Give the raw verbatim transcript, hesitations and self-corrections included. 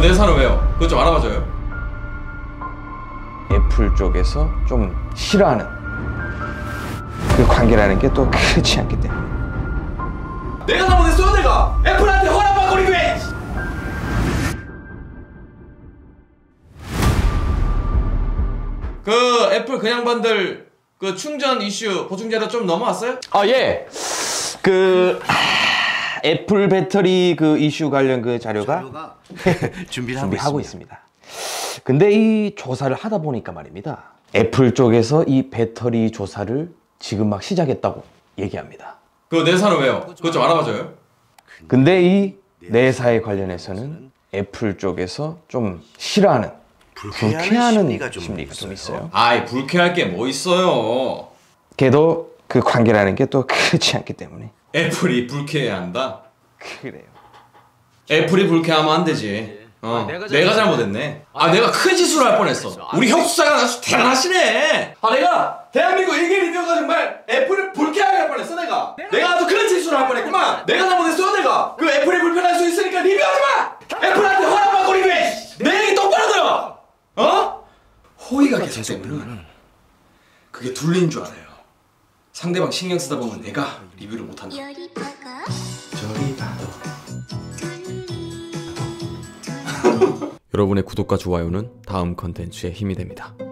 내 사는 왜요? 그것 좀 알아봐줘요. 애플 쪽에서 좀 싫어하는 그 관계라는 게 또 그렇지 않기 때문에. 내가 잘못했어요. 내가 애플한테 허락받고 왜? 그 애플 그냥 반들 그 충전 이슈 보충제로 좀 넘어왔어요? 아 예. 그 아, 애플 배터리 그 이슈 관련 그 자료가, 자료가 준비를 준비하고 있습니다. 있습니다. 근데 이 조사를 하다 보니까 말입니다. 애플 쪽에서 이 배터리 조사를 지금 막 시작했다고 얘기합니다. 그 내사는 왜요? 그것 좀 알아봐줘요. 근데 이 내사에 관련해서는 애플 쪽에서 좀 싫어하는, 불쾌하는 심리가 좀, 심리가 좀 있어요. 아이, 불쾌할 게 뭐 있어요. 걔도 그 관계라는 게 또 그렇지 않기 때문에. 애플이 불쾌해야 한다? 그래요. 애플이 불쾌하면 안 되지. 어, 아, 내가, 내가 잘못했네. 아, 내가 큰 실수를 할 뻔했어. 우리 혁수사가 아주 대단하시네. 아, 내가 대한민국 일개 리뷰어가 정말 애플을 불쾌하게 할 뻔했어. 내가 내가, 내가 아주 큰 실수를 할 뻔했구만. 내가 잘못했어. 내가 그 애플이 불편할 수 있으니까 리뷰하지 마. 애플한테 허락받고 리뷰해. 내 얘기 똑바로 들어. 어? 호의가 계속되면 그게 둘린 줄 알아요. 상대방 신경 쓰다 보면 내가 리뷰를 못한다. 저리 봐도. 여러분의 구독과 좋아요는 다음 컨텐츠에 힘이 됩니다.